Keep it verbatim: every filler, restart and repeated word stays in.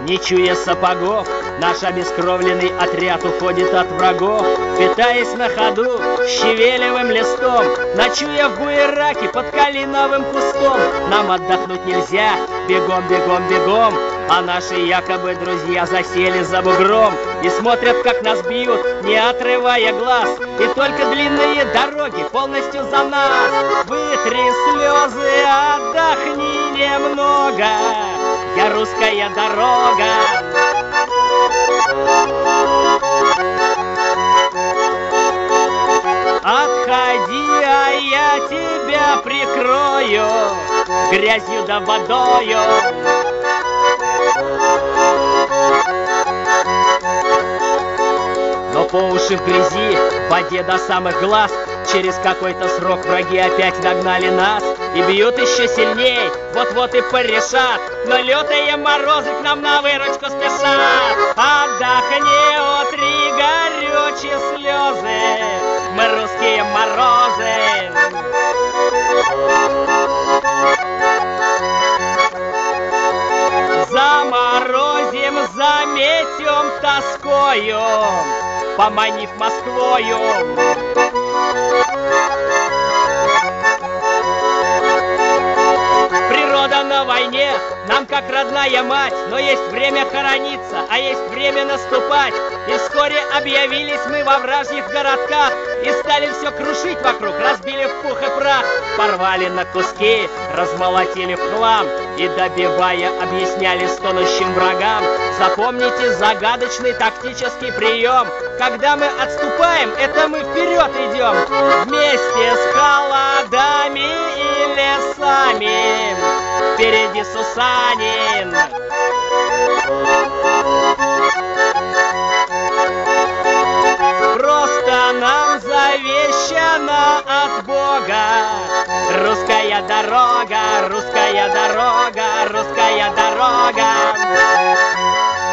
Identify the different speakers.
Speaker 1: Не чуя сапогов, наш обескровленный отряд уходит от врагов, питаясь на ходу щавелевым листом, ночуя в буераке под калиновым кустом. Нам отдохнуть нельзя, бегом, бегом, бегом, а наши якобы друзья засели за бугром и смотрят, как нас бьют, не отрывая глаз. И только длинные дороги полностью за нас. Вытри слезы, отдохни немного, я русская дорога. Отходи, а я тебя прикрою грязью да водою. Но по уши в грязи, в воде до самых глаз, через какой-то срок враги опять нагнали нас и бьют еще сильней, вот-вот и порешат. Но лютые морозы к нам на выручку спешат. Отдохни, утри горючие слезы, мы русские морозы. Заморозим, заметем тоскою, поманив Москвою. Природа на войне нам как родная мать, но есть время хорониться, а есть время наступать. И вскоре объявились мы во вражьих городках и стали все крушить вокруг, разбили в пух и прах, порвали на куски, размолотили в хлам и, добивая, объясняли стонущим врагам: запомните загадочный тактический прием. Когда мы отступаем, это мы вперед идем, вместе с холодами и лесами, впереди Сусанин. Просто нам завещана от Бога русская дорога, русская дорога, русская дорога.